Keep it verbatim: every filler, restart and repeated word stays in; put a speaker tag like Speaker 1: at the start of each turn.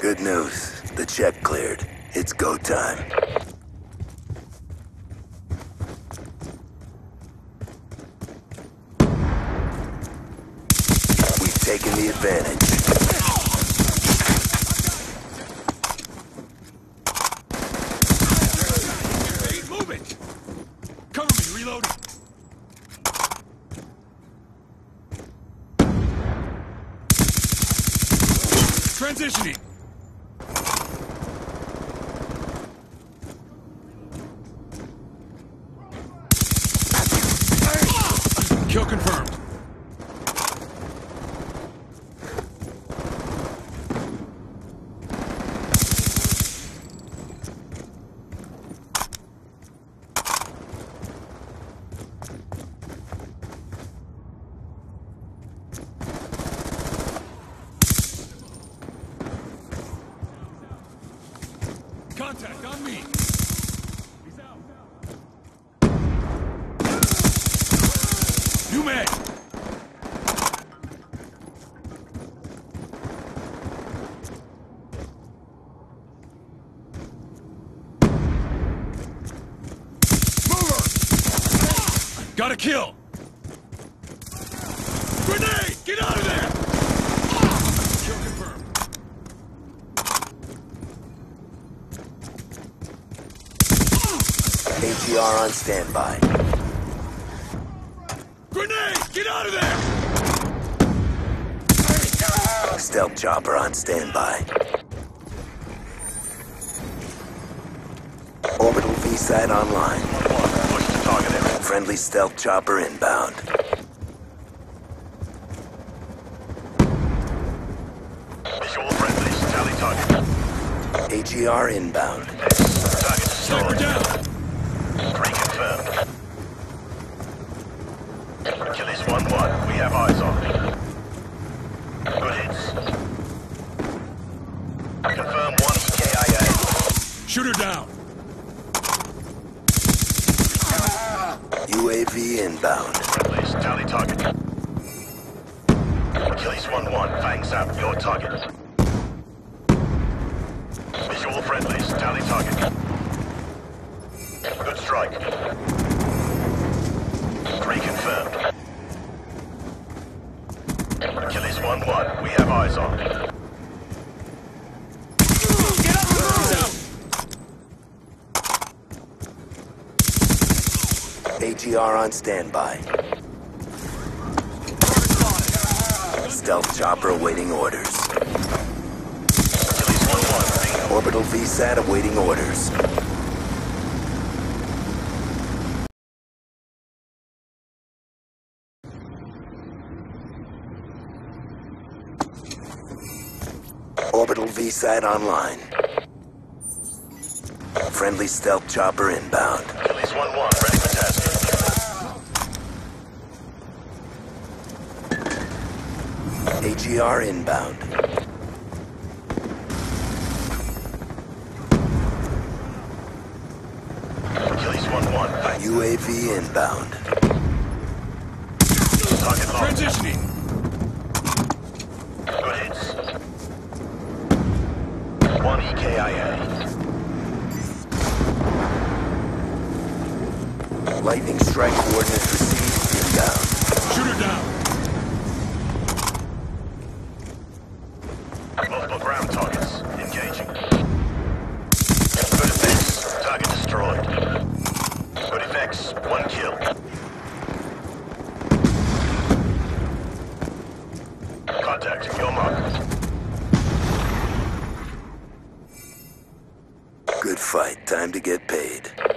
Speaker 1: Good news. The check cleared. It's go time. We've taken the advantage.
Speaker 2: Hey, move it! Cover me, reloading. Transitioning. Kill confirmed. Contact on me. He's out. You may. Mover. Got a kill. Grenade! Get out of there! Kill confirmed.
Speaker 1: A T R on standby.
Speaker 2: Grenade! Get out of there!
Speaker 1: Stealth chopper on standby. Orbital V-side online.
Speaker 3: Push to target area.
Speaker 1: Friendly stealth chopper inbound.
Speaker 3: Visual friendlies. Tally target.
Speaker 1: A G R inbound.
Speaker 3: Target
Speaker 2: Sniper
Speaker 3: destroyed.
Speaker 2: down!
Speaker 3: Reconfirmed. Achilles one one. We have eyes on. Good hits. Confirm one E K I A.
Speaker 2: Shoot her down!
Speaker 1: U A V inbound.
Speaker 3: Friendlies. Tally target. Achilles one one. Fangs out. Your target. Visual friendlies. Tally target. Good strike. Reconfirmed. Achilles one one. We have eyes on.
Speaker 2: Get up! He's out!
Speaker 1: A G R on standby. Stealth chopper awaiting orders.
Speaker 3: Achilles one one.
Speaker 1: Orbital V SAT awaiting orders. Orbital V SAT online. Friendly stealth chopper inbound.
Speaker 3: Achilles one one. Ready for tasking.
Speaker 1: A G R inbound.
Speaker 3: Achilles one one. Thanks.
Speaker 1: U A V inbound.
Speaker 3: Target locked.
Speaker 2: Transitioning!
Speaker 3: Good hits. One E K I A.
Speaker 1: Lightning strike coordinates received inbound.
Speaker 2: Shoot her down!
Speaker 3: Multiple ground targets. Engaging. Good effects. Target destroyed. Good effects. One kill. Contact. Your mark.
Speaker 1: Good fight. Time to get paid.